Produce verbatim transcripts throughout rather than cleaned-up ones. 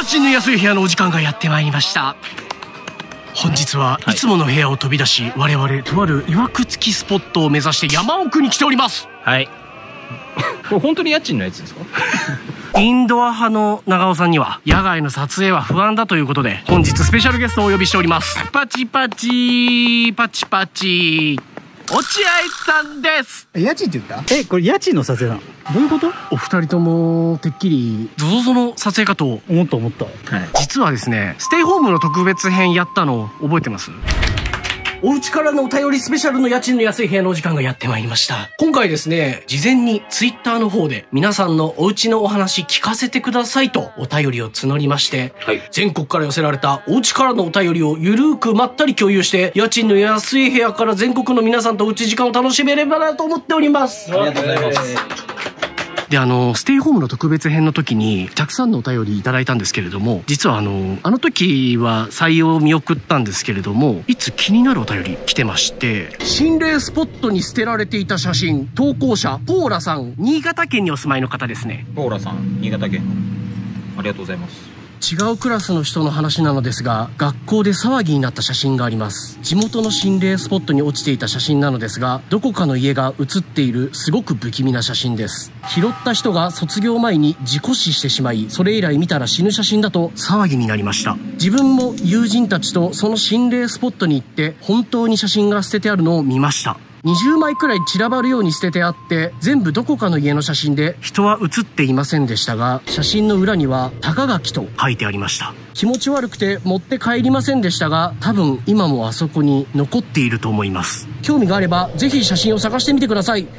家賃の安い部屋のお時間がやってまいりました。本日はいつもの部屋を飛び出し、我々とあるいわくつきスポットを目指して山奥に来ております。 はい。これ本当に家賃のやつですか？ インドア派の長尾さんには野外の撮影は不安だということで、本日スペシャルゲストをお呼びしております。パチパチパチパチ落合さんです。 家賃って言った？え、これ家賃の撮影なの？どういうこと？ お二人ともてっきりゾゾゾの撮影かと思った思った、はい、 実はですね、ステイホームの特別編やったの覚えてます？お家からのお便りスペシャルの家賃の安い部屋のお時間がやってまいりました。今回ですね、事前にツイッターの方で皆さんのお家のお話聞かせてくださいとお便りを募りまして、はい、全国から寄せられたお家からのお便りをゆるーくまったり共有して、家賃の安い部屋から全国の皆さんとおうち時間を楽しめればなと思っております。 ありがとうございます。 で、あのステイホームの特別編の時にたくさんのお便りいただいたんですけれども、実はあのあの時は採用を見送ったんですけれども、いつ気になるお便り来てまして、心霊スポットに捨てられていた写真、投稿者ポーラさん、新潟県にお住まいの方ですね。 ポーラさん、新潟県のありがとうございます。 違うクラスの人の話なのですが、学校で騒ぎになった写真があります。地元の心霊スポットに落ちていた写真なのですが、どこかの家が写っているすごく不気味な写真です。拾った人が卒業前に事故死してしまい、それ以来見たら死ぬ写真だと騒ぎになりました。自分も友人たちとその心霊スポットに行って本当に写真が捨ててあるのを見ました。にじゅうまいくらい散らばるように捨ててあって、全部どこかの家の写真で人は写っていませんでしたが、写真の裏には高垣と書いてありました。気持ち悪くて持って帰りませんでしたが、多分今もあそこに残っていると思います。興味があればぜひ写真を探してみてください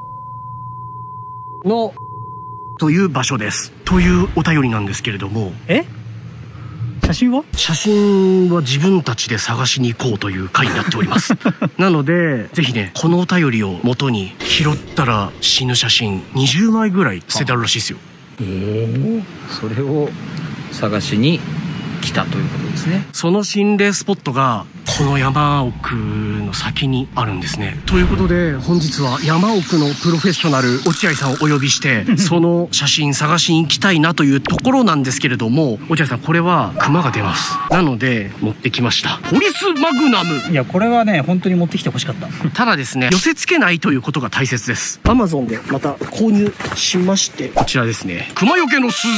のという場所です。というお便りなんですけれども、 え写真は写真は自分たちで探しに行こうという回になっておりますなのでぜひね、このお便りを元に拾ったら死ぬ写真にじゅうまいぐらい捨ててあるらしいですよ。 えー、それを探しに来たということですね。 その心霊スポットがこの山奥の先にあるんですね。ということで本日は山奥のプロフェッショナル落合さんをお呼びしてその写真探しに行きたいなというところなんですけれども、落合さん、これはクマが出ます。なので持ってきました、ポリスマグナム。 いや、これはね本当に持ってきてほしかった。ただですね、寄せ付けないということが大切です。 アマゾン でまた購入しまして、こちらですね、クマよけの鈴。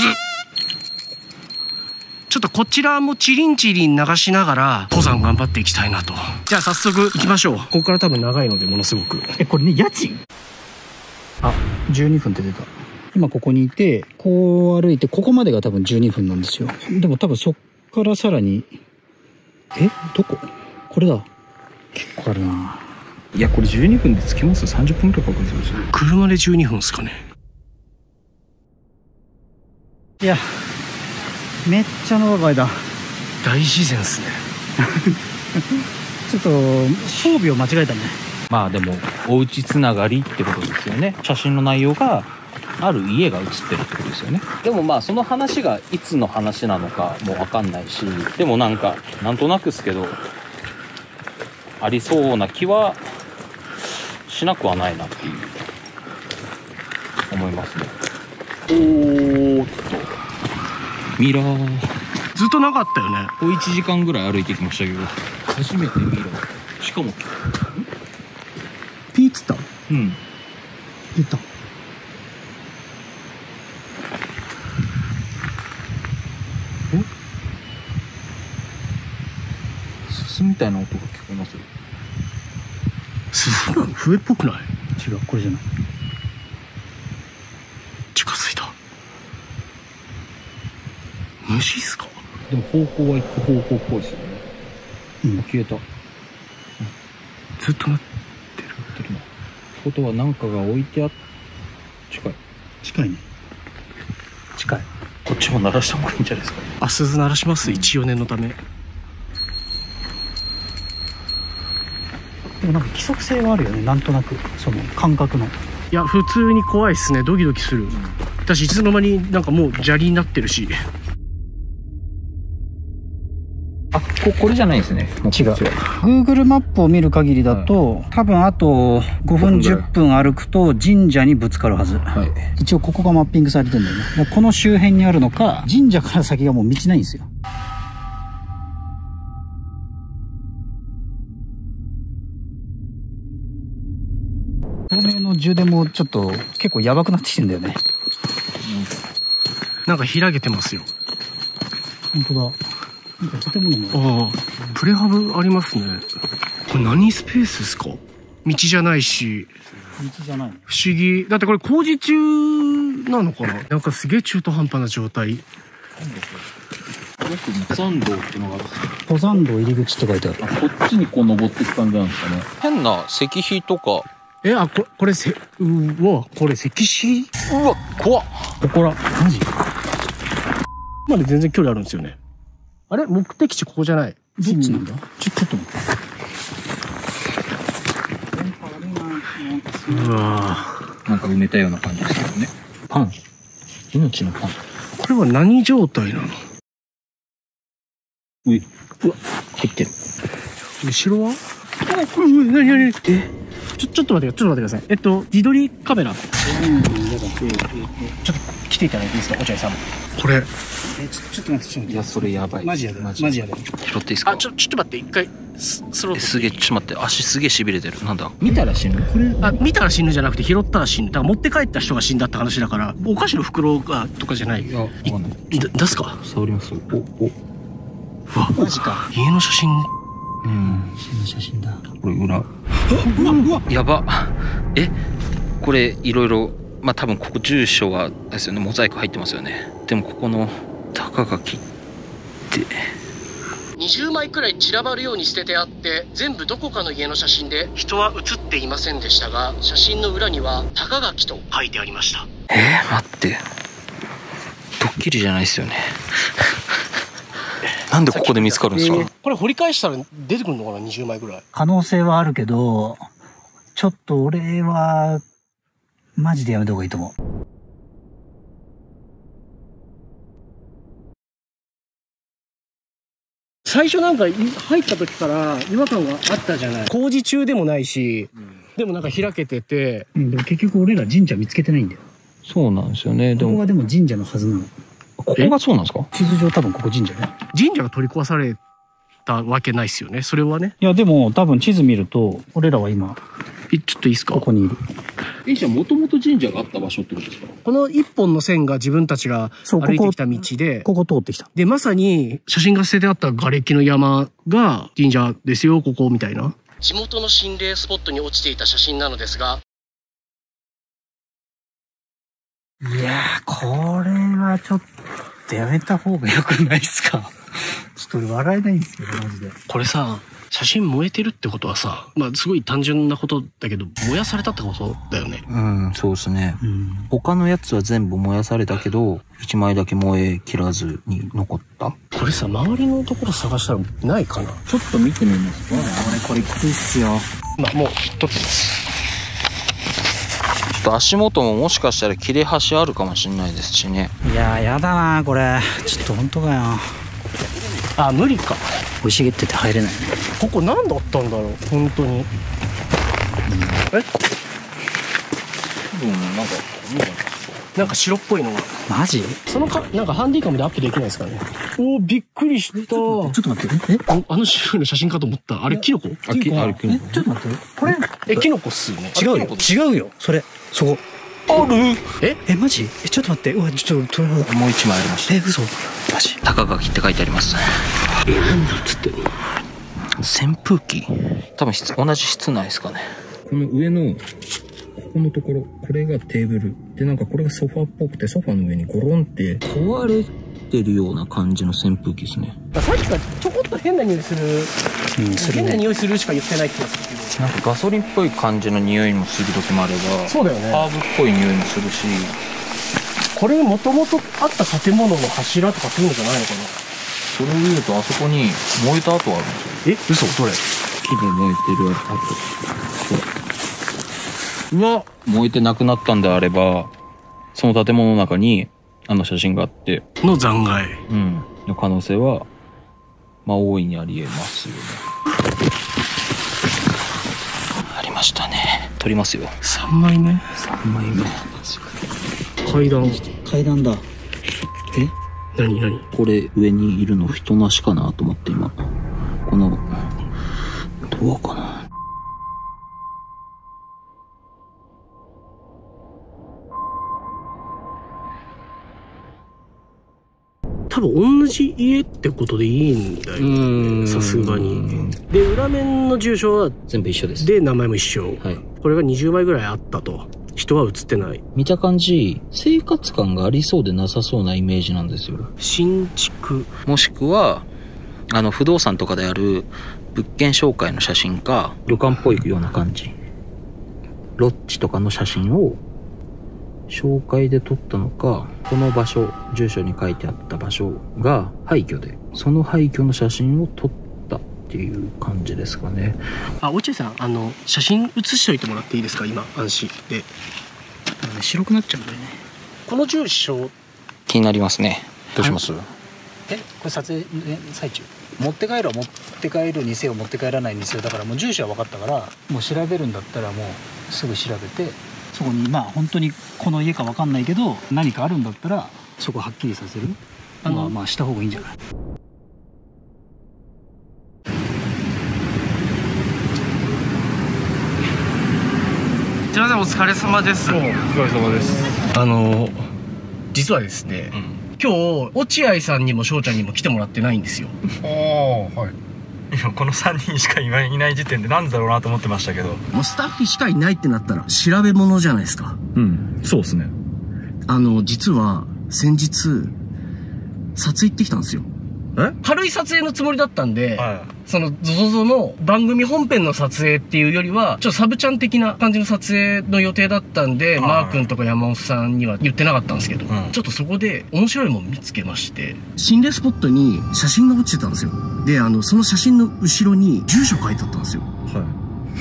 ちょっとこちらもチリンチリン流しながら登山頑張っていきたいなと。じゃあ早速行きましょう。ここから多分長いのでものすごく。 え、これね、家賃あ、じゅうにふんって出た。今ここにいて、こう歩いてここまでが多分じゅうにふんなんですよ。でも多分そっからさらに、え、どここれだ。結構あるな。 いや、これじゅうにふんで着きます？さんじゅっぷんくらいかかるんですよ。 車でじゅうにふんですかね。 いや、めっちゃ野ばいだ。 大自然ですねちょっと装備を間違えたね。 まあでもおうちつながりってことですよね。写真の内容がある家が写ってるってことですよね。でもまあその話がいつの話なのかも分かんないし、でもなんかなんとなくですけどありそうな気はしなくはないなっていう思いますね。おーっとミラーずっとなかったよね。 こういちじかんぐらい歩いてきましたけど、初めてミラー。しかもピーッつった。 うん、 出た。 すすみたいな音が聞こえますよ。 すすなの？笛っぽくない？ 違う、これじゃない。 近づいた。虫っすか？ でも方向は行く方向っぽいですよね。うん、消えた。 ずっとなってる。なってるな。 ことは何かが置いてあっ近い。 近いね。近い。 こっちも鳴らした方がいいんじゃないですか。 あ、鈴鳴らします。一応念のため。 でもなんか規則性はあるよね。なんとなくその感覚の。 いや、普通に怖いっすね。ドキドキする。私いつの間になんかもう砂利になってるし。 あ、こ、これじゃないですね。もう違う。Google マップを見る限りだと、はい、多分あとごふんじゅっぷん歩くと神社にぶつかるはず。はい。一応ここがマッピングされてるんだよね。この周辺にあるのか、神社から先がもう道ないんですよ。透明の充電もちょっと結構やばくなってきてんだよね。 なんか開けてますよ。 本当だ。なんか建物も。 ああ、プレハブありますね。これ何スペースですか？道じゃないし。 道じゃないの？ 不思議。だってこれ工事中なのかな？なんかすげえ中途半端な状態。 登山道ってのがあるんですね。 登山道入り口って書いてある。 あ、こっちにこう登っていく感じなんですかね。変な石碑とか。 え、あ、こ、これせ、うわ、これ石碑？ うわ、怖っ。 ここら、マジ？まで全然距離あるんですよね。あれ？目的地ここじゃない。 どっちなんだ？ちょ、ちょっと待って。 うわぁ。なんか埋めたような感じですけどね。パン。命のパン。 これは何状態なの？ うい。うわ、入ってる。 後ろは？うわ、なになに？え？ちょ、ちょっと待って、ちょっと待ってください。えっと、自撮りカメラ。うん、ちょっと来ていただいていいですか、落合さん。これ。 え、ちょ、ちょっと待って、ちょっと待って。 いや、それやばい。 マジやで。マジやで。 拾っていいですか？ あ、ちょ、ちょっと待って、一回、ス、スロー。 すげえ、ちょっと待って、足すげえ痺れてる。なんだ？見たら死ぬ？ これ、 あ、見たら死ぬじゃなくて拾ったら死ぬ。だから持って帰った人が死んだって話だから、お菓子の袋が、とかじゃない。いや、わかんない。だ、出すか？ 触ります。お、お。 うわ、 マジか。 家の写真。 うん。家の写真だ。 これ裏。うわ、うわ、やば。え、これいろいろ、まあ多分ここ住所がですよね、モザイク入ってますよね。でもここの高垣ってにじゅうまいくらい散らばるように捨ててあって、全部どこかの家の写真で人は写っていませんでしたが、写真の裏には高垣と書いてありました。 えー、待って、ドッキリじゃないですよね。なんでここで見つかるんですか？ えー、これ掘り返したら出てくるのかな？にじゅうまいぐらい。 可能性はあるけど、ちょっと俺は、マジでやめた方がいいと思う。 最初なんか入った時から違和感があったじゃない。工事中でもないし、うん、でもなんか開けてて。 うん、でも結局俺ら神社見つけてないんだよ。 そうなんですよね。 ここがでも神社のはずなの。 ここがそうなんですか？ 地図上多分ここ神社ね。 神社が取り壊されたわけないっすよね。それはね。 いやでも多分地図見ると、俺らは今、 え、ちょっといいっすか？ ここにいる。 え、じゃあもともと神社があった場所ってことですか？ この一本の線が自分たちが歩いてきた道で、 ここ、ここ通ってきた。 で、まさに写真が捨ててあった瓦礫の山が神社ですよ、ここみたいな。地元の心霊スポットに落ちていた写真なのですが、 いやー、これはちょっとやめた方が良くないっすか？ちょっと俺笑えないんですけど、マジで。 これさ、写真燃えてるってことはさ、まあすごい単純なことだけど、燃やされたってことだよね。 うん、そうですね。うん、他のやつは全部燃やされたけど、一枚だけ燃え切らずに残った。 これさ、周りのところ探したらないかな？ ちょっと見てみますか？ 俺これきついっすよ。 まあもう、撮ってます。 ちょっと足元ももしかしたら切れ端あるかもしれないですしね。 いやー、やだなこれ。ちょっと本当かよ。 あ、無理か。 生い茂ってて入れないね。 ここ何だったんだろう、本当に。うん、え？ うん、なんか、 なんか白っぽいのが。 マジ？ そのか、なんかハンディカムでアップできないですかね。おー、びっくりした。ちょっと待って。え？ あ, あの白いの写真かと思った。あれ、キノコ？ あ、き、あれ、キノコ。 ちょっと待って。これ、 え、キノコっすよね。 違うよ。違うよ。それ、そこ。 ある？え？ え、マジ？え、ちょっと待って。うわ、ちょっと、 もう一枚ありました。 え、嘘？マジ？ 高垣って書いてあります。 え、なんだっつってんの？ 扇風機？多分室、同じ室内ですかね。この上の、ここのところ、これがテーブル。で、なんかこれがソファーっぽくて、ソファーの上にゴロンって壊れてるような感じの扇風機ですね。 さっきからちょこっと変な匂いする、 うん、するね、 変な匂いするしか言ってない気がするけど。 なんかガソリンっぽい感じの匂いもする時もあれば、 そうだよね。 ハーブっぽい匂いもするし。 これもともとあった建物の柱とかそういうのじゃないのかな？ それを言うと、あそこに燃えた跡があるんですよ。 え、嘘？どれ？ 木で燃えてる跡。うわ、燃えてなくなったんであれば、その建物の中にあの写真があっての残骸、 うん、の可能性はまあ大いにありえますよね。ありましたね。撮りますよ。 さんまいめさんまいめ。 階段。 階段だ。え何何これ上にいるの人なしかなと思って今。この、ドアかな。 多分同じ家ってことでいいんだよ。さすがに。で、裏面の住所は全部一緒です。 で、名前も一緒。 はい。 これがにじゅうまいぐらいあったと。人は映ってない。 見た感じ、生活感がありそうでなさそうなイメージなんですよ。 新築。 もしくは、あの、不動産とかである物件紹介の写真か、旅館っぽいような感じ。ロッジとかの写真を紹介で撮ったのか、この場所、住所に書いてあった場所が廃墟で、その廃墟の写真を撮ったっていう感じですかね。 あ、落合さん、あの、写真写しといてもらっていいですか、今、安心で。 ね、白くなっちゃうんだよね。 この住所、 気になりますね。どうします？ え、これ撮影、ね、最中。持って帰るは持って帰るにせよ持って帰らないにせよだからもう住所は分かったからもう調べるんだったらもうすぐ調べてそこにまあ本当にこの家か分かんないけど何かあるんだったらそこはっきりさせるのはまあした方がいいんじゃない？ すいません、お疲れ様です。 お疲れ様です。 あの、実はですね、 うん、 今日落合さんにも翔ちゃんにも来てもらってないんですよ。 ああ、はい。今このさんにんしかいない時点でなんでだろうなと思ってましたけど。 もうスタッフしかいないってなったら調べ物じゃないですか。 うん、そうですね。 あの、実は先日撮影行ってきたんですよ。 え？ 軽い撮影のつもりだったんで、 はその ゾゾゾ の番組本編の撮影っていうよりはちょっとサブちゃん的な感じの撮影の予定だったんで、 はいマー君とか山本さんには言ってなかったんですけど、 うんちょっとそこで面白いもん見つけまして、心霊スポットに写真が落ちてたんですよ。で、あのその写真の後ろに住所書いてあったんですよ。 い。はい。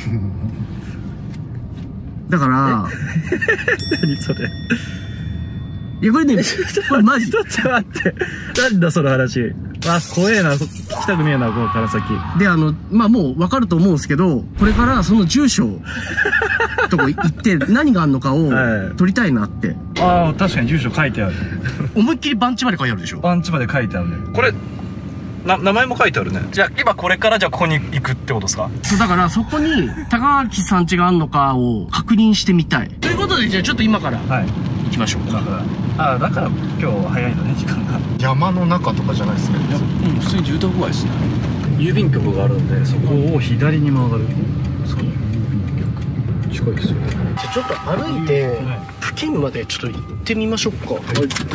だから何それ？ いやこれねこれマジちょっと待って。なんだその話。あ、怖えな。そ聞きたくねえな、このから先。 で、あのまあもう分かると思うんですけど、これからその住所とこ行って何があるのかをはい撮りたいなって。 ああ、確かに住所書いてある。 思いっきり番地まで書いてあるでしょ。 パンチまで書いてあるね。これ、な、名前も書いてあるね。じゃあ、今これからじゃあここに行くってことですか？ そう、だからそこに高木さん家があんのかを確認してみたい。ということで、じゃあちょっと今からはい。 行きましょう。 だから、ああ、だから今日早いのね、時間が。山の中とかじゃないですね。 うん、普通に住宅街ですね。 郵便局があるんで、そこを左に曲がる。そう、郵便局。近いですよ。 じゃあちょっと歩いて、付近までちょっと行ってみましょうか。はい。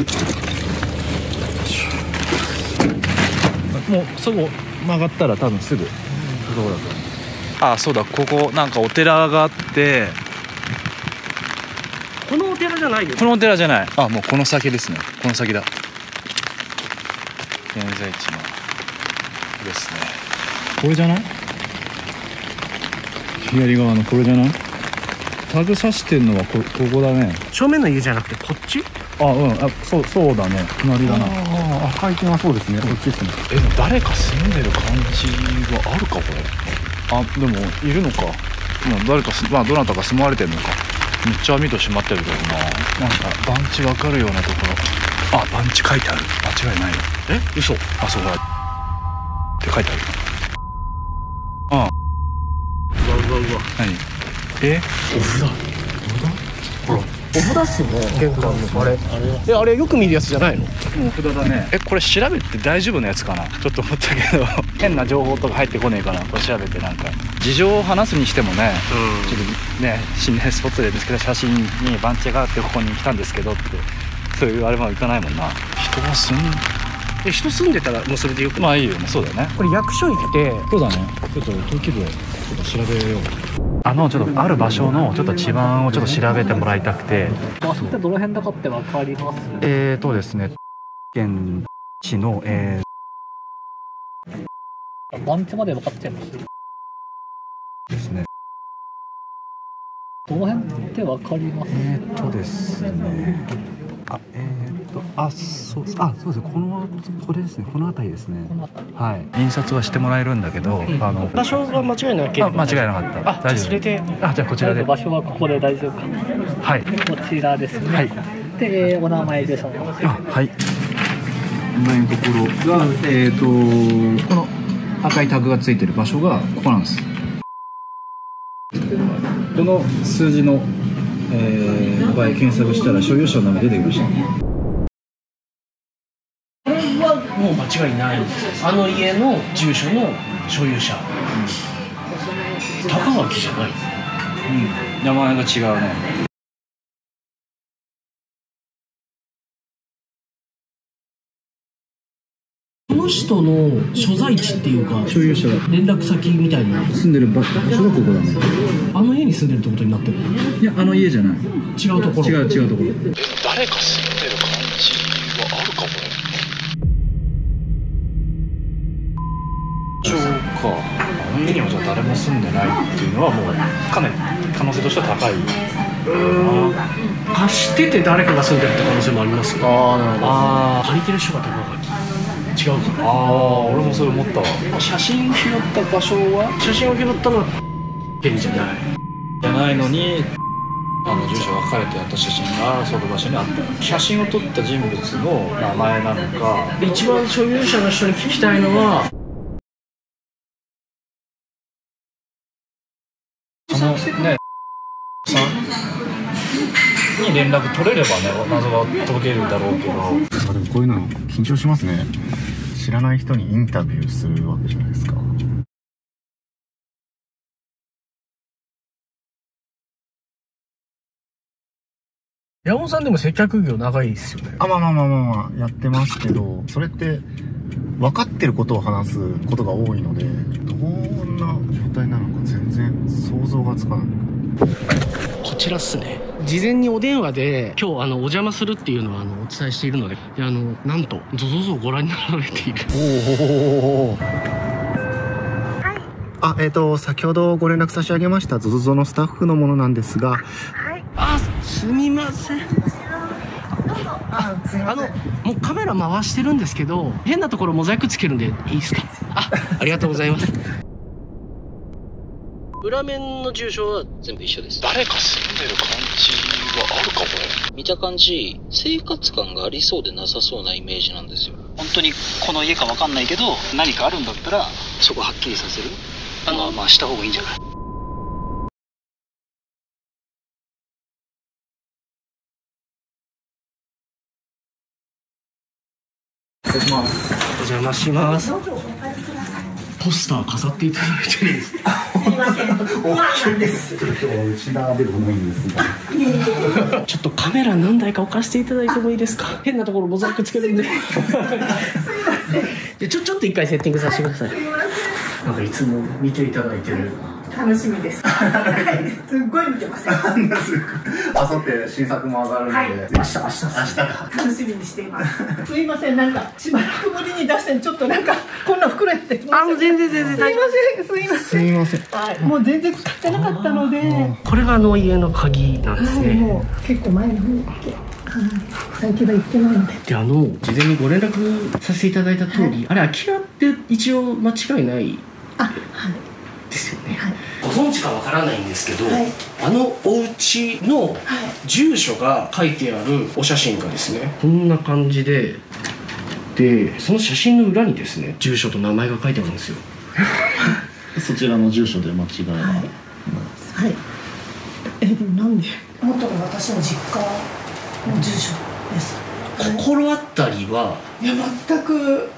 もうそこ曲がったら多分すぐどこだと。ああ、そうだ、ここなんかお寺があって、 このお寺じゃないよ。 このお寺じゃない。あ、もうこの先ですね。この先だ。現在地のですね。これじゃない？左側のこれじゃない？タグ刺してんのはこ、ここだね。 正面の家じゃなくてこっち？ あ、うん、あ、そう、そうだね。隣だな。ああ、赤い点はそうですね。こっちですね。え、でも誰か住んでる感じはあるか、これ。あ、でも、いるのか。まあ、誰かす、まあ、どなたか住まわれてるのか。めっちゃ網戸閉まってるけどな。なんか、番地わかるようなところ。あ、番地書いてある。間違いない。え、嘘。あ、そうだ。って書いてある。ああ。 うわうわうわ。 何？え？ お札。ほら。お札っすよね、玄関の。あれえ、あれよく見るやつじゃないの？ お札だね。え、これ調べて大丈夫なやつかな？ちょっと思ったけど変な情報とか入ってこねえかな。これ調べてなんか事情を話すにしてもね、ちょっとね、心霊スポットで見つけた写真に番地があってここに来たんですけどって、そういうあれもいかないもんな。人が住んえ、人住んでたらもうそれでよく。 まあいいよね。そうだね。 これ役所行ってそうだね。ちょっと登記簿ちょっと調べよう。あのちょっとある場所のちょっと地盤をちょっと調べてもらいたくて。 場所ってどの辺だかって分かります？ えーとですね、県地の、え番地まで分かっちゃいますー、ですね。 どの辺って分かります？ えーとですね、 あ、えー、っと、あ、そう、あ、そうですね。この、これですね。この辺りですね。はい。印刷はしてもらえるんだけど、うん、あの場所が間違いなければ。 間違いなかった。 あ、大丈夫。それで、 あ、じゃあこちらで。 場所はここで大丈夫か。 はい。 こちらですね。はい。で、お名前でしょうか。 あ、はい。今のところが、えー、っと、この赤いタグがついてる場所がここなんです。この数字の、えー、場合検索したら所有者の名前出てきました。 これはもう間違いないんです。あの家の住所の所有者、うん、高垣じゃない、 うん、名前が違うね。 この人の所在地っていうか所有者連絡先みたいな住んでる場所がここだね。 あの家に住んでるってことになってる。 いや、あの家じゃない、 違うところ。 違う違うところ。 え、誰か住んでる感じはあるかこれ。 そうか。あの家にはじゃあ誰も住んでないっていうのはもうかなり可能性としては高い。 うーん、貸してて誰かが住んでるって可能性もあります。 ああ、なるほど。 ああ、借りてる人が高垣。違うかな。 ああ、俺もそれ思ったわ。 写真拾った場所は写真を拾ったのは県じゃないじゃないのに、あの住所が書かれてあった写真がその場所にあった。写真を撮った人物の名前なのか。 一番所有者の人に聞きたいのは、 そのねさんに連絡取れればね、謎が解けるだろうけど。 あ、でもこういうの緊張しますね。知らない人にインタビューするわけじゃないですか。 山本さんでも接客業長いですよね。 あ、まあまあまあまあまあやってますけど、それって分かってることを話すことが多いので、どんな状態なのか全然想像がつかない。 こちらっすね。事前にお電話で今日あのお邪魔するっていうのはあのお伝えしているので、であのなんと ゾゾゾ をご覧になられている。 おお。あ、えっと先ほどご連絡差し上げました ゾゾゾ のスタッフのものなんですが。 はい。あ、すみません。あ、あのもうカメラ回してるんですけど、変なところモザイクつけるんでいいですか。あ、ありがとうございます。裏面の住所は全部一緒です。 誰か住んでる感じはあるかこれ。 見た感じ生活感がありそうでなさそうなイメージなんですよ。 本当にこの家かわかんないけど、何かあるんだったらそこはっきりさせる。あのまあした方がいいんじゃない。 失礼します。 お邪魔します。ポスター飾っていただいてるんです。すみません。大きいです。ちょっと内側でもないんですが。ちょっとカメラ何台か置かせていただいてもいいですか。変なところモザイクつけるんで。でちょちょっと一回セッティングさせてください。なんかいつも見ていただいてる。 楽しみです。はい、すっごい見てます。 あさって新作も上がるので、はい、明日明日明日楽しみにしています。すいません、なんかしばらくぶりに出してちょっとなんかこんな袋やってきました。あ、もう全然全然大丈夫。すいません、すいません。 すいません。 はい、もう全然使ってなかったので。 これがあの家の鍵なんですね。 はい、もう結構前の方に行って。最近は行ってないので。 で、あの事前にご連絡させていただいた通り、はい、あれ空き家って一応間違いない。 あ、はい。 ですよね、 はい、 ご存知かわからないんですけど、 はい、 あのお家の住所が書いてあるお写真がですね、こんな感じで、でその写真の裏にですね住所と名前が書いてあるんですよ。 そちらの住所で間違いない。はい、 はい、え、でもなんで元の私の実家の住所です。 心当たりは？ いや、全く。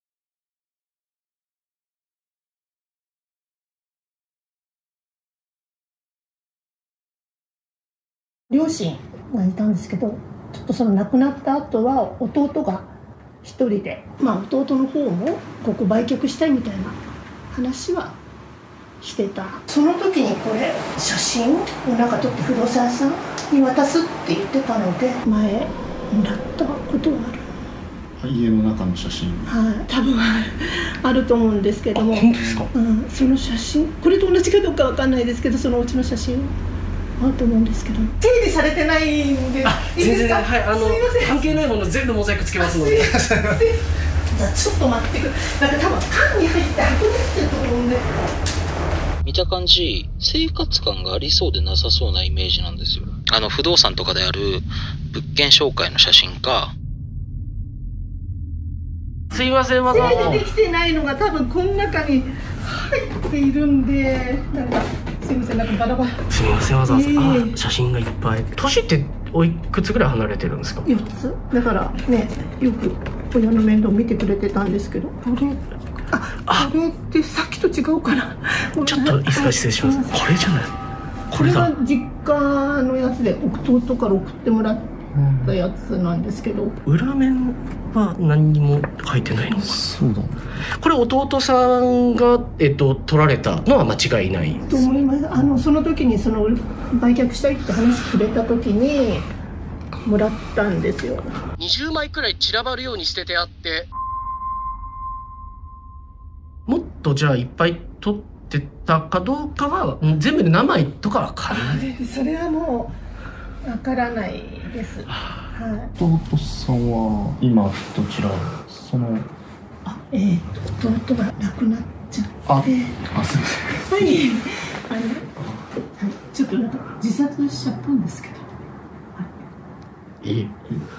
両親がいたんですけど、ちょっとその亡くなった後は弟が一人で、まあ弟の方もここ売却したいみたいな話はしてた。その時にこれ写真をなんか撮って不動産屋さんに渡すって言ってたので、前もらったことはある。 家の中の写真。 はい、多分あると思うんですけども。 本当ですか？ うん、その写真、これと同じかどうかわかんないですけど、そのうちの写真をあると思うんですけど、整理されてないんで。 全然、はい、あの関係ないもの全部モザイクつけますので。 じゃあちょっと待ってください。なんか多分缶に入って運んでってると思うんで。 見た感じ、生活感がありそうでなさそうなイメージなんですよ。あの不動産とかである物件紹介の写真か。 すいません、わざわざ整理できてないのが多分この中に入っているんで、なんかすいません、なんかバラバラ。 すみません、わざわざ、 えー、 あ、写真がいっぱい。年っておいくつぐらい離れてるんですか？ よっつだからね、よく親の面倒見てくれてたんですけど、これああこれってさっきと違うかな。 ちょっといいですか、失礼します。これじゃない、これだ。 これが実家のやつで弟から送ってもらったやつなんですけど、 うん、裏面は何にも書いてないのか。 そうだ、 これ弟さんが、えっと、取られたのは間違いないと思います。あのその時にその売却したいって話くれた時にもらったんですよ。 にじゅうまいくらい散らばるように捨ててあって、もっとじゃあいっぱい取ってたかどうかは全部で何枚とかは分からない。 それはもう分からないです。はい、 弟さんは今どちら、そのあ、えー、弟が亡くなっちゃって、 あ、あ、すみません。 はい、あの、はい、ちょっとなんか自殺しちゃったんですけど。はい、 いい。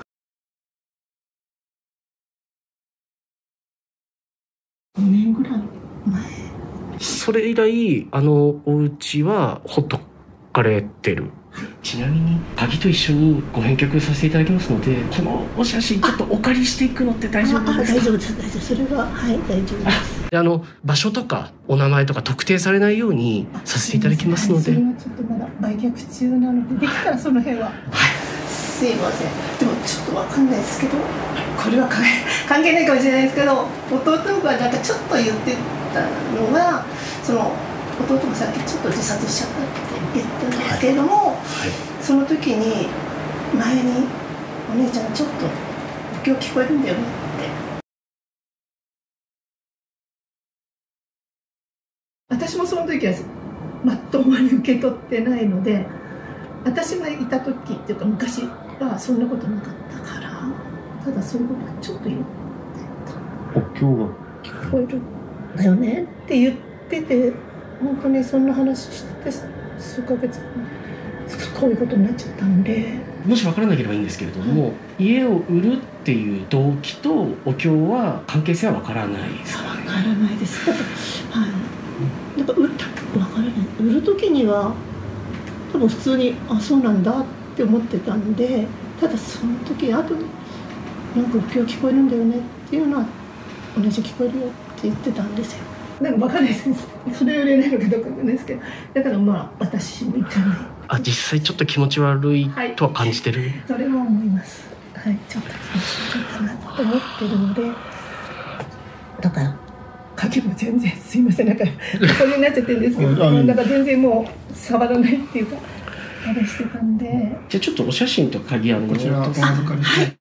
ごねんぐらい前。 それ以来あのお家はほっとかれてる。ちなみに鍵と一緒にご返却させていただきますので、このお写真ちょっとお借りしていくのって大丈夫ですか？ 大丈夫です、大丈夫。それははい、大丈夫です。 で、あの場所とかお名前とか特定されないようにさせていただきますので。 それはちょっとまだ売却中なので、できたらその辺は。はい、すいません。でもちょっとわかんないですけど、これは関係関係ないかもしれないですけど、弟がなんかちょっと言ってたのが、その弟がさっきちょっと自殺しちゃったって言ったんですけれども、はいはい、その時に前にお姉ちゃんがちょっとお経聞こえるんだよねって。私もその時はまともに受け取ってないので、私がいた時っていうか昔はそんなことなかったから、ただそういうことがちょっと言ってた。 お経が聞こえるんだよねって言ってて、本当にそんな話してて数ヶ月こういうことになっちゃったんで、 もし分からなければいいんですけれども、はい、家を売るっていう動機とお経は関係性は分からないですかね？ 分からないです。だからはい、なんか売った分からない。売る時には多分普通にあそうなんだって思ってたんで、ただその時後になんかお経聞こえるんだよねっていうのは同じ聞こえるよって言ってたんですよ。なんか分かんないです。それ売れないのかどうかわかんないですけど、だからまあ私も行かない。 あ、実際ちょっと気持ち悪いとは感じてる、はい、 それも思います。はい、ちょっと気持ち悪いかなと思ってるので、だから鍵も全然すいません、なんかこれになっちゃってるんですけど、なんか全然もう触らないっていうかあれしてたんで、 じゃあちょっとお写真と鍵あるのこちらお預かりして。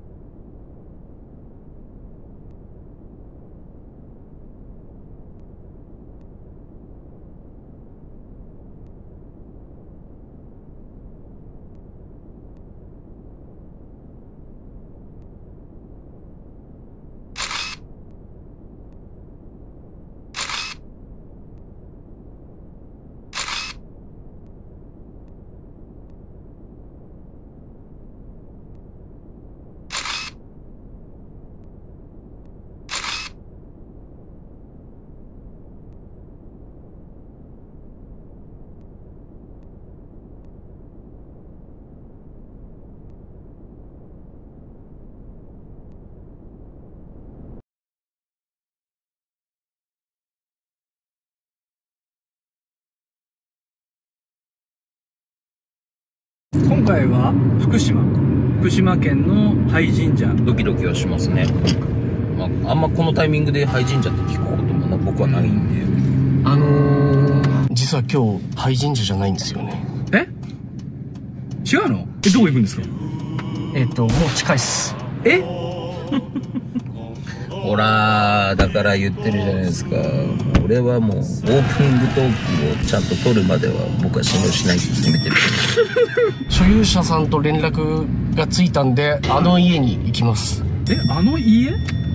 今回は福島福島県の拝神社。 ドキドキはしますね。まあ、あんまこのタイミングで拝神社って聞くことも僕はないんで。 あのー、実は今日拝神社じゃないんですよね。 え？違うの？え、どこ行くんですか？ えっともう近いっす。 え？ ほらだから言ってるじゃないですか。俺はもうオープニングトークをちゃんと取るまでは僕は信用しないって決めてる所有者さんと連絡がついたんで、あの家に行きます。 え、あの家？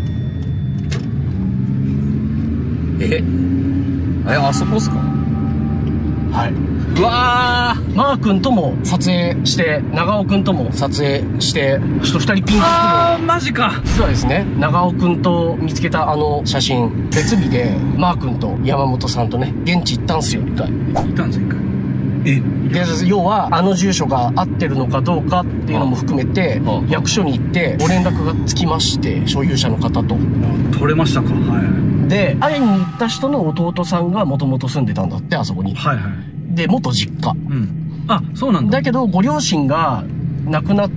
ええ、あそこっすか？ はい。うわー、マー君とも撮影して、長尾君とも撮影して、ちょっとふたりピンク。 あー、マジか。 実はですね、長尾君と見つけたあの写真、別日で、マー君と山本さんとね、現地行ったんすよ、一回。 行ったんですよ、一回。えで、要は、あの住所が合ってるのかどうかっていうのも含めて、役所に行って、ご連絡がつきまして、所有者の方と。 取れましたか？はい。 で、会いに行った人の弟さんがもともと住んでたんだって、あそこに。 はいはい。 で、元実家。 うん。あ、そうなんだ。 だけど、ご両親が亡くなって、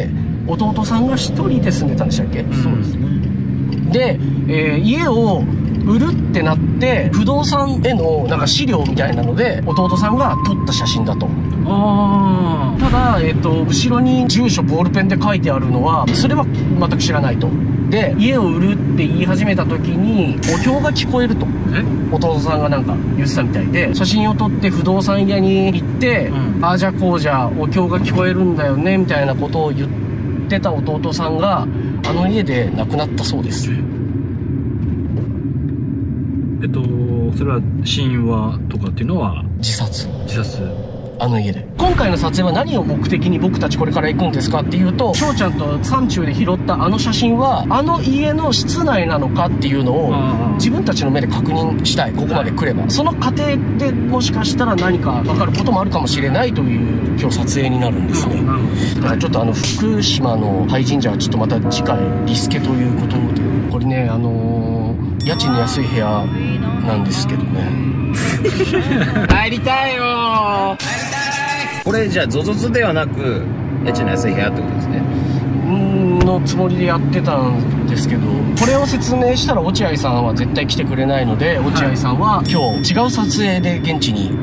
弟さんが一人で住んでたんでしたっけ？ うん、そうですね。 で、えー、家を売るってなって、不動産へのなんか資料みたいなので、弟さんが撮った写真だと。 ああ。 ただ、えっと、後ろに住所ボールペンで書いてあるのは、それは全く知らないと。で、家を売るって言い始めた時に、お経が聞こえると。 え？ 弟さんがなんか言ってたみたいで、写真を撮って不動産屋に行って、うん、ああじゃこうじゃお経が聞こえるんだよね、みたいなことを言ってた弟さんが、あの家で亡くなったそうです。 えっと、それは死因はとかっていうのは自殺。 自殺。 あの家で。今回の撮影は何を目的に僕たちこれから行くんですかっていうと、翔ちゃんと山中で拾ったあの写真は、あの家の室内なのかっていうのを、自分たちの目で確認したい。ここまで来れば。その過程でもしかしたら何か分かることもあるかもしれないという今日撮影になるんですね。だからちょっとあの、福島の廃神社はちょっとまた次回リスケということで、これね、あのー、家賃の安い部屋なんですけどね。 入りたいよー。これじゃあゾゾゾではなく家賃の安い部屋ってことですね。 うんのつもりでやってたんですけど、これを説明したら落合さんは絶対来てくれないので、落合さんは今日違う撮影で現地に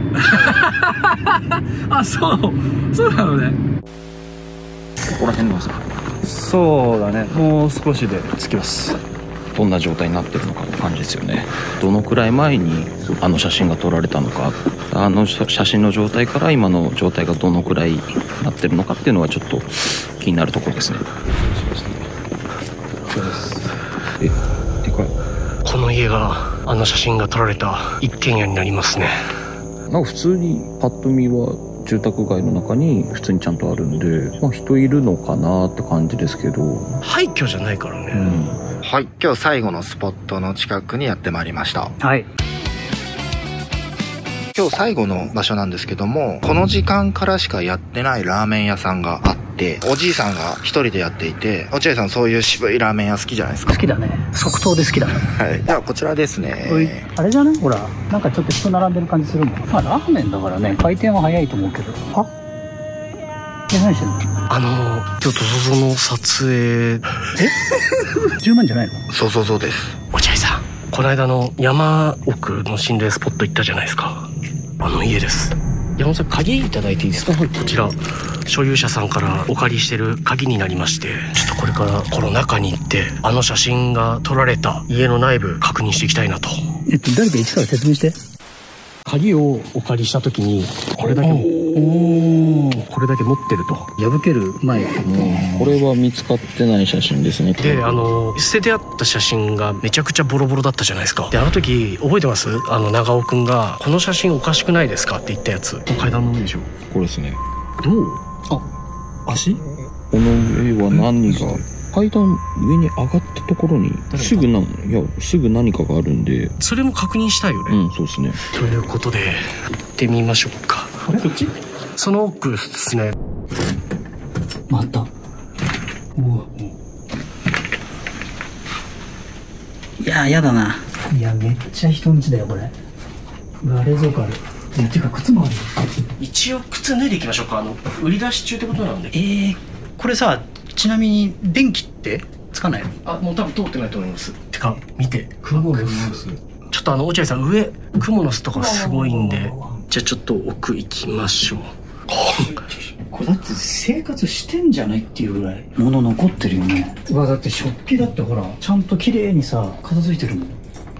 あ、そうそうなのね。 ここら辺のさ、 そうだね、もう少しで着きます。 どんな状態になってるのかって感じですよね。どのくらい前にあの写真が撮られたのか、あの写真の状態から今の状態がどのくらいになってるのかっていうのはちょっと気になるところですね。 そうです。 え、でかい。 この家があの写真が撮られた一軒家になりますね。 なんか普通にパッと見は住宅街の中に普通にちゃんとあるんで、まあ人いるのかなって感じですけど、 廃墟じゃないからね。 うんはい、今日最後のスポットの近くにやってまいりました。 はい。 今日最後の場所なんですけども、この時間からしかやってないラーメン屋さんがあって、おじいさんが一人でやっていて、落合さんそういう渋いラーメン屋好きじゃないですか。 好きだね。即答で好きだね。 はい。ではこちらですね。 あれじゃないほら、なんかちょっと人並んでる感じするもん。まあラーメンだからね、回転は早いと思うけど。あえ、何してんの？ あのー、今日ゾゾゾの撮影。えじゅうまんじゃないの？ そうそうそうです。 落合さん、この間の山奥の心霊スポット行ったじゃないですか。あの家です。山本さん、鍵いただいていいですか？こちら所有者さんからお借りしてる鍵になりまして、ちょっとこれからこの中に行ってあの写真が撮られた家の内部確認していきたいなと。 えっと誰か一から説明して。 鍵をお借りした時にこれだけこれだけ持ってると。 破ける前、うん、 これは見つかってない写真ですね。 で、あの捨ててあった写真がめちゃくちゃボロボロだったじゃないですか。で、あの時覚えてます？あの長尾くんがこの写真おかしくないですかって言ったやつ。階段の上でしょ。 これですね。 どう？ あ、足？ この上は何が階段上に上がったところにすぐなんいやすぐ何かがあるんで、 それも確認したいよね。 うん、そうですね。 ということで行ってみましょうか。 あれこっち？ その奥ですね。 また。うわ。いやー、やだな。いや、めっちゃ人んちだよ、これ。うわ、冷蔵庫ある。え、てか、靴もあるよ。 一応、靴脱いでいきましょうか。あの、売り出し中ってことなんで。 えー、これさ、ちなみに、電気ってつかないの？ あ、もう多分通ってないと思います。てか、見て。クモの巣。ちょっとあの、落合さん、上、クモの巣とかすごいんで、じゃあちょっと奥行きましょう。 これだって生活してんじゃないっていうぐらい物残ってるよね。うわ、だって食器だってほらちゃんと綺麗にさ片付いてるもん。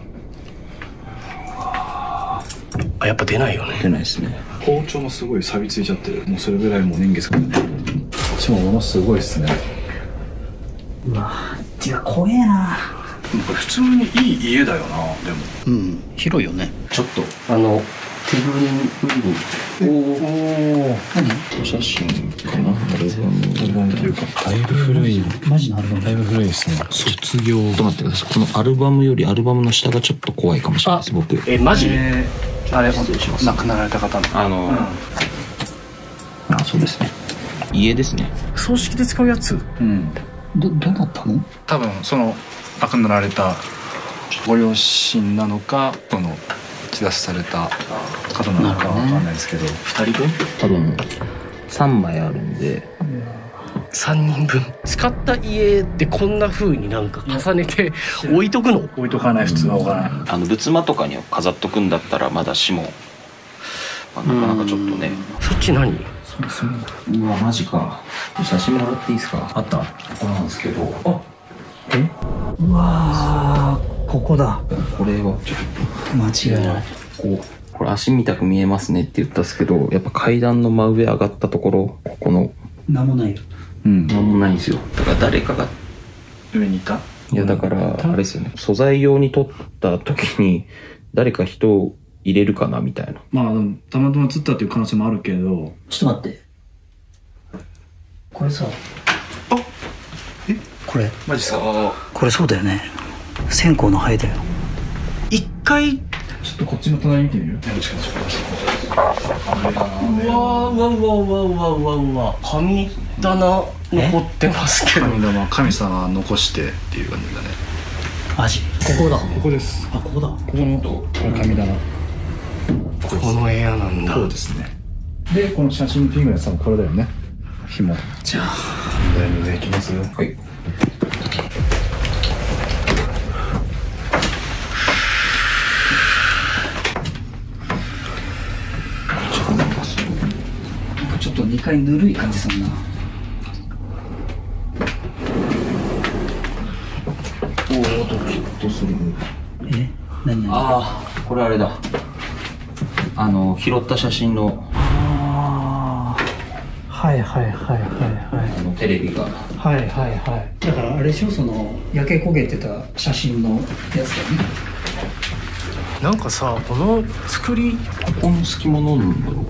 あ、やっぱ出ないよね。 出ないですね。 包丁もすごい錆びついちゃってる。もうそれぐらいもう年月がね。こっちもものすごいですね。 うわてか怖えな。 これ普通にいい家だよな。でもうん広いよね。 ちょっとあのテーブルにおお何お写真かな。アルバムアルバムというかだいぶ古い。 マジのアルバムだいぶ古いですね。 卒業。ちょっと待ってください。このアルバムよりアルバムの下がちょっと怖いかもしれないです。僕えマジ、 えー、あれ失礼します亡くなられた方のあの、うん、あそうですね。家ですね。 葬式で使うやつ。 うんどどうなったの。 多分その亡くなられたご両親なのかその自殺された方なのかわかんないですけど、ふたりぶん多分さんまいあるんでさんにんぶん。使った家ってこんな風になんか重ねて置いとくの。 置いとかない普通は置かない。 あの仏間とかに飾っとくんだったらまだしも、まあ、なかなかちょっとね。 そっち何。 うわマジか。写真もらっていいですか。 あったここなんですけど。あえうわーここだ。 これはちょっ間違いない。 とこうこれ足見たく見えますねって言ったんですけど、やっぱ階段の真上上がったところここのなんもないよ。 うんなんもないんですよ。だから誰かが上にいた。 いやだからあれですよね。素材用に撮った時に誰か人を入れるかなみたいな。 まあたまたま映ったっていう可能性もあるけど。 ちょっと待って。これさ。 あえこれマジっすか。 これそうだよね。線香の灰だよ。 一回。 ちょっとこっちの隣見てみる。 うわーうわうわうわうわうわうわ。神棚残ってますけど。 神棚神様が残してっていう感じだね。 マジ。ここだ。 ここです。 あここだ。 ここのこの神棚。 この部屋なんだ。 そうですね。でこの写真ピングのやつはこれだよね。紐。 じゃあだいぶできます。 はい。 ちょっとにかいぬるい感じするな。 おおドキッとする。 え何何。 ああこれあれだ。あの拾った写真の。 ああはいはいはいはいはい。 あのテレビが。 はいはいはい。だからあれでしょその焼け焦げてた写真のやつだよね。 なんかさこの作り。 ここの隙間なんだろう。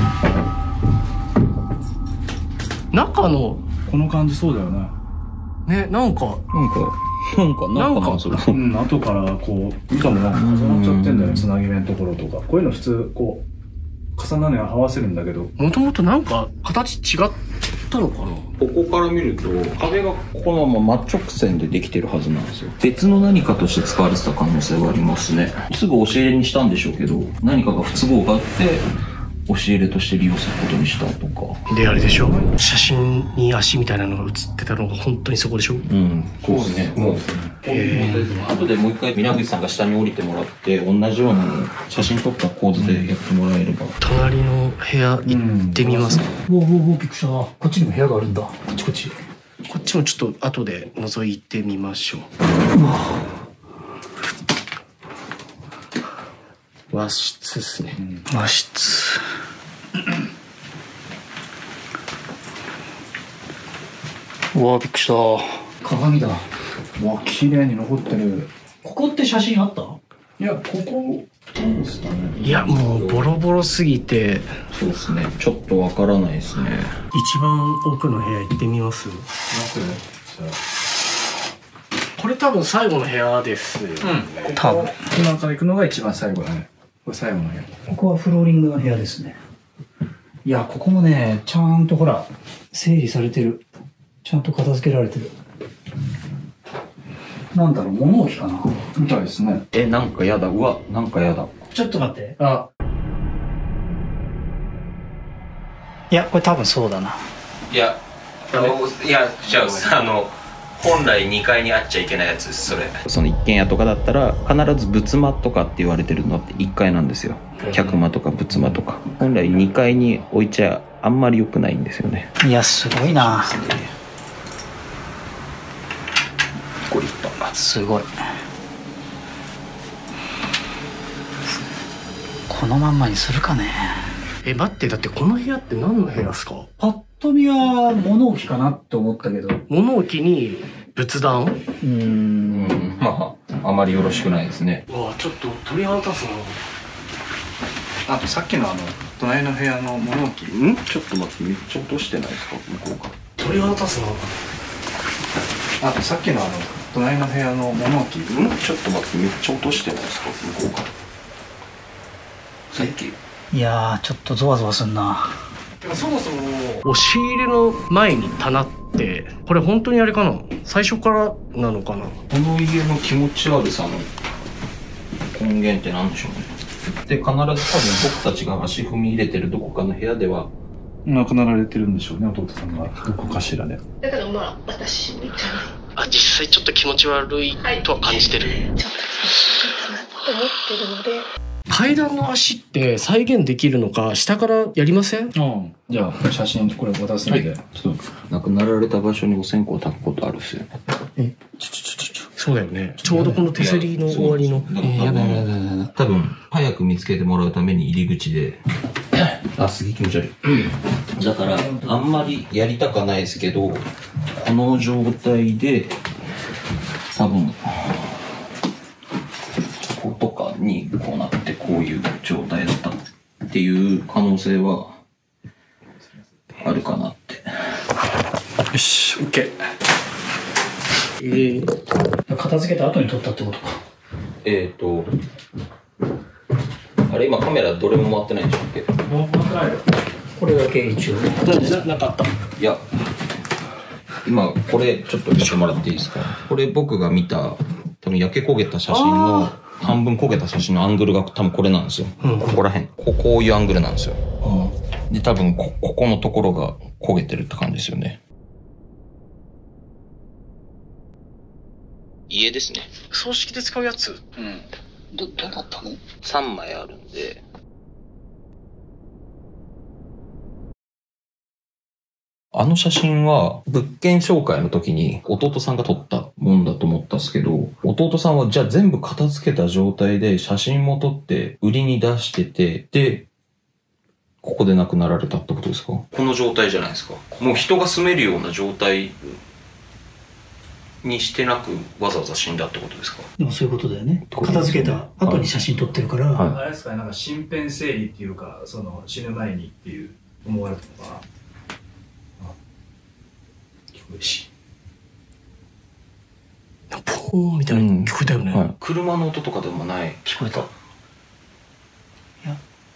中のこの感じそうだよね。 ねなんかなんかなんかなんかなそれ。 うん後からこうしかもなんか重なっちゃってんだよねつなぎ目のところとか。こういうの普通こう重なるの合わせるんだけど。 もともとなんか形違ったのかな。 ここから見ると壁がここのまま真直線でできてるはずなんですよ。別の何かとして使われてた可能性がありますね。すぐ押し入れにしたんでしょうけど何かが不都合があって押し入れとして利用することにしたとか。 であれでしょ写真に足みたいなのが写ってたのが本当にそこでしょ。 うんそうですね。もう後でもう一回皆口さんが下に降りてもらって同じような写真撮った構図でやってもらえれば。 隣の部屋行ってみますか。 おおおびっくりした。こっちにも部屋があるんだ。こっちこっち。 こっちもちょっと後で覗いてみましょう。和室ですね、 うん、和室うわびっくりした鏡だ。 うわ綺麗に残ってる。 ここって写真あった？ いやここどうですかね。 いやもうボロボロすぎてそうですねちょっとわからないですね。 一番奥の部屋行ってみます。これ多分最後の部屋ですよね、 うん、多分今から行くのが一番最後だね。これ最後の部屋。 ここはフローリングの部屋ですね。いやここもねちゃんとほら整理されてる。ちゃんと片付けられてる。なんだろう物置かなみたいですね。 えなんかやだ。うわなんかやだ。 ちょっと待って。 あいやこれ多分そうだな。 いやあのいやじゃああの本来にかいにあっちゃいけないやつです。それその一軒家とかだったら必ず仏間とかって言われてるのっていっかいなんですよ。客間とか仏間とか本来にかいに置いちゃあんまり良くないんですよね。 いや、すごいな。 ご立派。 すごい。このまんまにするかね。 え、待って、だってこの部屋って何の部屋ですか？ パッと見は物置かなって思ったけど。 物置に仏壇？うーん、まあ、あまりよろしくないですね。 わあ、ちょっと鳥肌立つな。 あとさっきのあの隣の部屋の物置、 んちょっと待って、めっちゃ落としてないですか向こうが。 鳥肌立つな。 あとさっきのあの隣の部屋の物置、 んちょっと待って、めっちゃ落としてないですか向こうが。さっき。 いやー、ちょっとゾワゾワすんな。 そもそも押し入れの前に棚ってこれ本当にあれかな、最初からなのかな。 この家の気持ち悪さの根源って何でしょうね。で、必ず多分僕たちが足踏み入れてるどこかの部屋では亡くなられてるんでしょうね、弟さんがどこかしらで。 だからまあ私みたいな、 あ、実際ちょっと気持ち悪いとは感じてる、はい、 ちょっと気持ち悪いかなと思ってるので。 階段の足って再現できるのか下からやりません？ うん。じゃあ写真これ渡すので、はい、ちょっと亡くなられた場所にお線香を焚くことあるっすよね。 え、ちょちょちょちょ。そうだよね。ちょうどこの手すりの終わりの。 えー、やばいやばいやばい。多分早く見つけてもらうために入り口で。あ、すげえ気持ち悪い。だからあんまりやりたくはないですけど、この状態で多分。こことかにこうなってこういう状態だったっていう可能性はあるかなって。 よし、OK。えー、 片付けた後に撮ったってことか。 えーと、あれ今カメラどれも回ってないんでしょっけ？ 回ってないよ。これだけ一応。 な、なかった。 いや、今これちょっと見てもらっていいですか？これ僕が見た多分焼け焦げた写真の半分焦げた写真のアングルが多分これなんですよ。うん、ここら辺。ここういうアングルなんですよ。うん、で、多分こ、ここのところが焦げてるって感じですよね。家ですね。 葬式で使うやつ？ うん。ど、どうだったの？さんまいあるんで。あの写真は物件紹介の時に弟さんが撮ったもんだと思ったんですけど、弟さんはじゃあ全部片付けた状態で写真も撮って売りに出してて、で、ここで亡くなられたってことですか？この状態じゃないですか。もう人が住めるような状態にしてなくわざわざ死んだってことですか？ でもそういうことだよね。片付けた後に写真撮ってるから。 はいはい、あれですかね、なんか身辺整理っていうか、その死ぬ前にっていう思われたのかな。 しポーンみたいに聞こえたよね、うん、はい、 車の音とかでもない。 聞こえた。いや、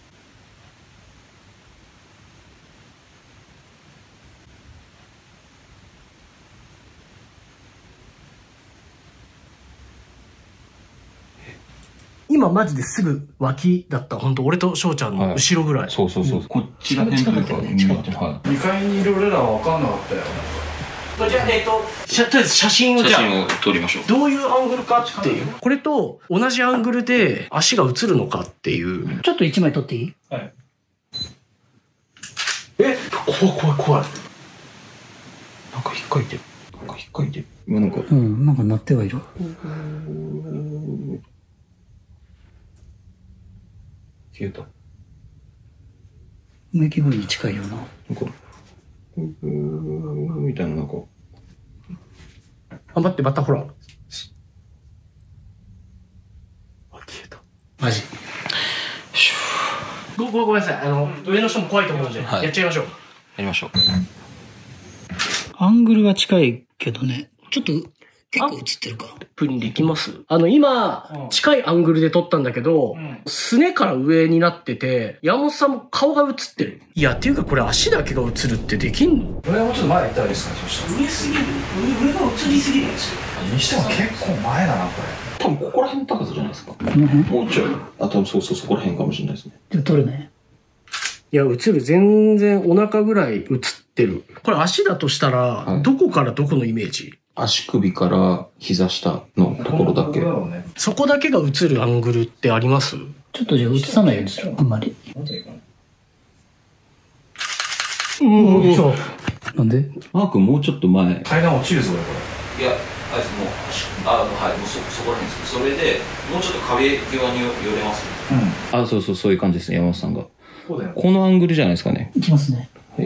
今マジですぐ脇だった。本当俺と翔ちゃんの後ろぐらい、はい、 そうそうそう、うん、こっちら辺というか、ね、 にかいにいる俺らは分かんなかったよ。 じゃあ、えっと、とりあえず写真をじゃあ写真を撮りましょう。 どういうアングルかっていう、これと同じアングルで足が映るのかっていう。 ちょっと一枚撮っていい？ はい。 え、怖い怖い怖い。 なんか引っかいてる。なんか引っかいてる。今なんか。 うん、なんか鳴ってはいる。 消えた。 鳴き声に近いような。 なんか。うーみたいな、なんか。 あ、待って、またほら。あ、消えた。マジ。ご、ご、ごめんなさい。あの、上の人も怖いと思うんで、はい、やっちゃいましょう。やりましょう。 アングルは近いけどね。ちょっと、結構映ってるか。 プリンできます？あの、今、近いアングルで撮ったんだけど、うん、すねから上になってて、山本さんも顔が映ってる。いや、っていうかこれ足だけが映るってできんの？ 俺はもうちょっと前行ったらいいですかね、そしたら。 上すぎる。上、上が映りすぎるんですよ。 にしても結構前だな、これ。多分ここら辺の高さじゃないですか。もうちょい。あ、多分そうそう、そこら辺かもしれないですね。 じゃあ撮るね。 いや、映る。全然お腹ぐらい映ってる。これ足だとしたら、はい、どこからどこのイメージ？ 足首から膝下のところだけ。 ね、そこだけが映るアングルってあります？ ちょっとじゃあ映さないようにする。あんまり。 うん、そう。なんでマー君もうちょっと前。 階段落ちるぞ、これ。いや、あいつもう、あ、はい、もうそ、そこら辺です。それで、もうちょっと壁際に寄れます、ね。うん。あ、そうそう、そういう感じですね、山本さんが。そうだよ。このアングルじゃないですかね。 いきますね。 はい。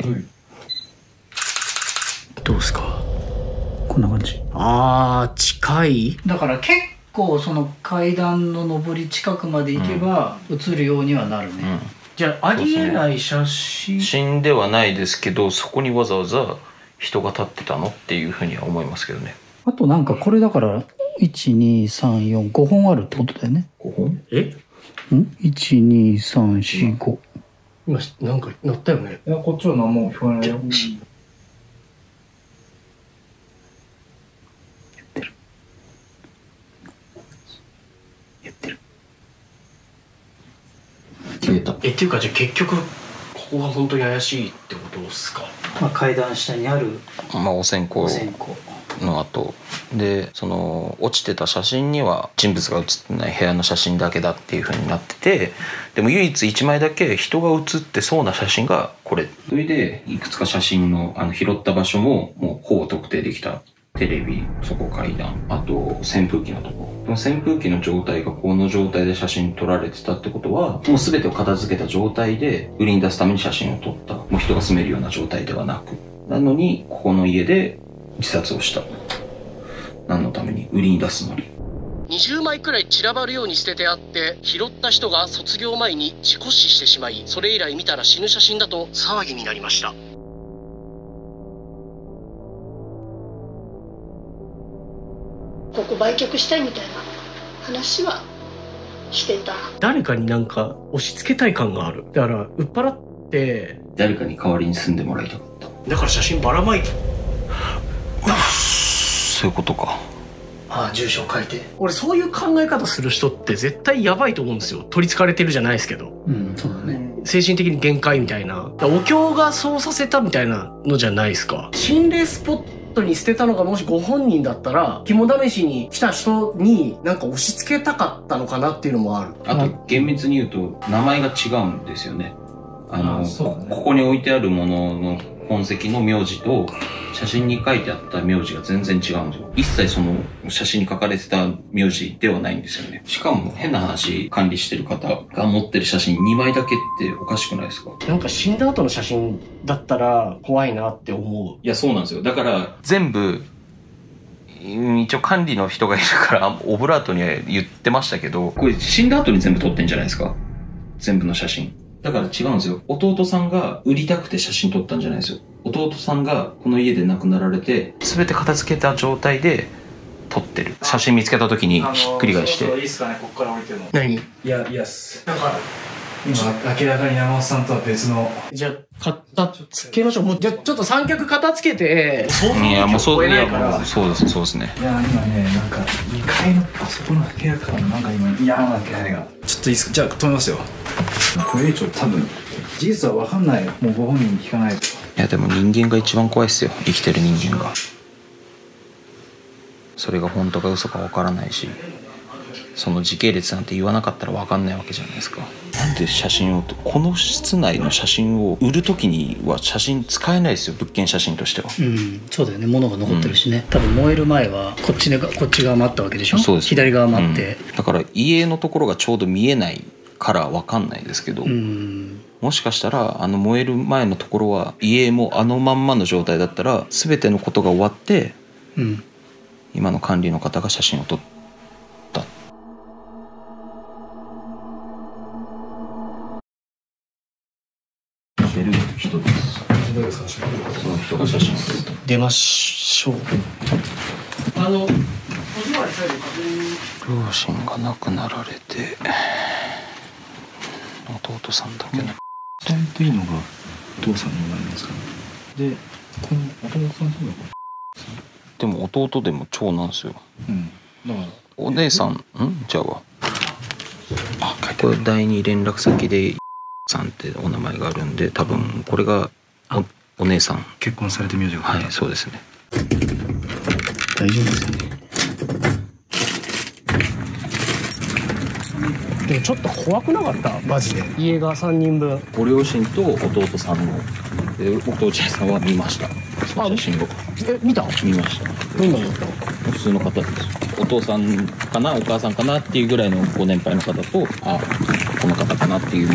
どうですか？ こんな感じ。 あー、近い？ だから結構その階段の上り近くまで行けば映るようにはなるね。うんうん、 じゃあ、ありえない写真？ 写真ではないですけど、そこにわざわざ人が立ってたのっていうふうには思いますけどね。 あとなんかこれだから、いち、に、さん、よん、ごほんあるってことだよね。 ごほん？ え？ ん ?いち、に、さん、よん、ご。 今、なんか鳴ったよね。 いや、こっちは何も聞こえないよ。 消えた。 え、っていうかじゃあ結局ここが本当に怪しいってことですか？ まあ階段下にあるまあお線香の後で、その落ちてた写真には人物が写ってない部屋の写真だけだっていう風になってて、でも唯一いちまいだけ人が写ってそうな写真がこれ。それでいくつか写真のあの拾った場所ももうほぼ特定できた。テレビ、そこ階段、あと扇風機のところ。扇風機の状態がこの状態で写真撮られてたってことは、もう全てを片付けた状態で売りに出すために写真を撮った。もう人が住めるような状態ではなく。なのに、ここの家で自殺をした。何のために？売りに出すのに。 にじゅうまいくらい散らばるように捨ててあって、拾った人が卒業前に事故死してしまい、それ以来見たら死ぬ写真だと騒ぎになりました。 ここ売却したいみたいな話はしてた。 誰かになんか押し付けたい感がある。だから売っ払って誰かに代わりに住んでもらいたかった。 だから写真ばらまいて。 そういうことか。 ああ、住所を書いて。俺そういう考え方する人って絶対やばいと思うんですよ。取り憑かれてるじゃないですけど。 うん、そうだね。 精神的に限界みたいな。お経がそうさせたみたいなのじゃないですか。心霊スポットに捨てたのがもしご本人だったら、肝試しに来た人になんか押し付けたかったのかなっていうのもある。 あと厳密に言うと名前が違うんですよね。あの、あ、そうね、ここに置いてあるものの痕跡の名字と写真に書いてあった名字が全然違うんですよ。一切その写真に書かれてた名字ではないんですよね。しかも変な話、管理してる方が持ってる写真にまいだけっておかしくないですか？ なんか死んだ後の写真だったら怖いなって思う。 いや、そうなんですよ。だから全部一応管理の人がいるからオブラートには言ってましたけど、これ死んだ後に全部撮ってんじゃないですか？全部の写真。だから違うんですよ。弟さんが売りたくて写真撮ったんじゃないですよ。弟さんがこの家で亡くなられて、全て片付けた状態で撮ってる。写真見つけた時にひっくり返して。 そうそう、いいっすかね、ここから降りてるの。 何？ いや、いやっす。なんか、今、明らかに山本さんとは別の。 じゃあ、片付けましょう。もう、じゃあ、ちょっと三脚片付けて、 いや、もうそう、いや、もうそうです、そうですね。 いや、今ね、なんか、にかいのあそこの部屋からなんか今、嫌な気配が。ちょっといいっすか？じゃあ、止めますよ。これ以上多分、事実は分かんないよ。もうご本人に聞かないと。 いや、でも人間が一番怖いっすよ。生きてる人間が。それが本当か嘘か分からないし、その時系列なんて言わなかったら分かんないわけじゃないですか。なんで写真を、この室内の写真を売るときには写真使えないですよ、物件写真としては。 うん、そうだよね。物が残ってるしね、うん、多分燃える前はこっちでこっち側もあったわけでしょ。 そうです。 左側もあって、 うん、だから家のところがちょうど見えないから分かんないですけど、うん、もしかしたらあの燃える前のところは家もあのまんまの状態だったら全てのことが終わって、うん、今の管理の方が写真を撮った。出る人です。その人が写真を撮った。 出ましょう。あの両親が亡くなられて弟さんだけの伝えていいのがお父さんになりますかね。で、この弟さんというのはでも弟でも長男ですよ。 うん。だからお姉さん、んじゃああ、書いてある。これ第二連絡先でさんってお名前があるんで、多分これが お, お姉さん。 結婚されて名字が。 はい、そうですね。 大丈夫ですね。 でもちょっと怖くなかった？マジで。家がさんにんぶん。 ご両親と弟さんのでお父ちゃんさんは見ました。写真をえ見た見ました。 どんなのだったの？ 普通の方です。お父さんかなお母さんかなっていうぐらいのご年配の方と、あこの方かなっていう。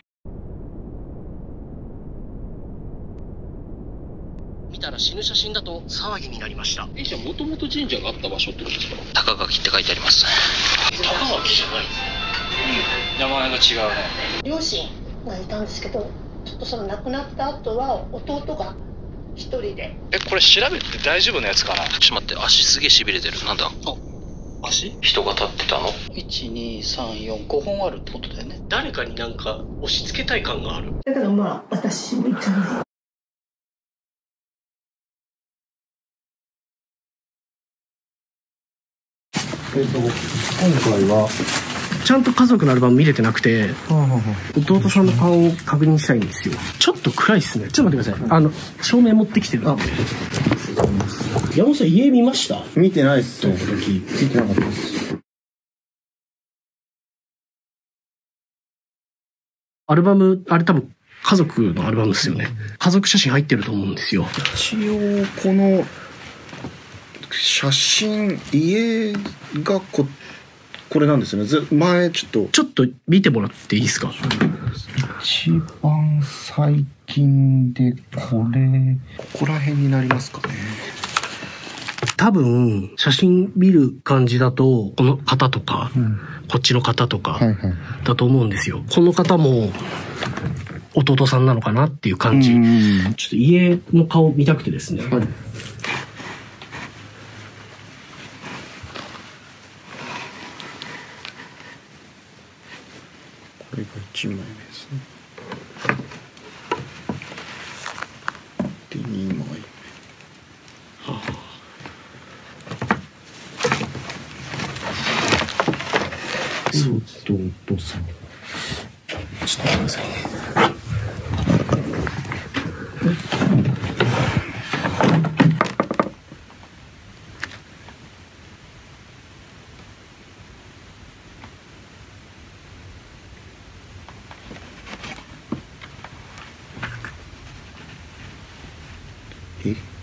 見たら死ぬ写真だと騒ぎになりました。 えじゃあもともと神社があった場所ってことですか？高垣って書いてあります。 高垣じゃない。 うん名前が違うね。 両親がいたんですけど、ちょっとその亡くなった後は弟が一人で。 えこれ調べて大丈夫なやつかな？ ちょっと待って、足すげえ痺れてる。なんだ？あ、足？人が立ってたの？いち、に、さん、よん、ごほんあるってことだよね。 誰かになんか押し付けたい感がある。 だからまあ私も行かない。 えっと今回はちゃんと家族のアルバム見れてなくて、弟さんの顔を確認したいんですよ。ちょっと暗いっすね。ちょっと待ってください。あの照明持ってきてるんで。山本さん家見ました？ 見てないっす。見てなかったです。 アルバムあれ多分家族のアルバムですよね。家族写真入ってると思うんですよ。 一応この写真家がここれなんですよね。ず前ちょっとちょっと見てもらっていいですか？ 一番最近でこれここら辺になりますかね。 多分写真見る感じだとこの方とか、うん、こっちの方とかだと思うんですよ。はいはい、この方も弟さんなのかなっていう感じ。うんちょっと家の顔見たくてですね。はいこれがいちまいめですね。でにまいめ。はあ、そう弟さん。 ちょっと待ってくださいね。 え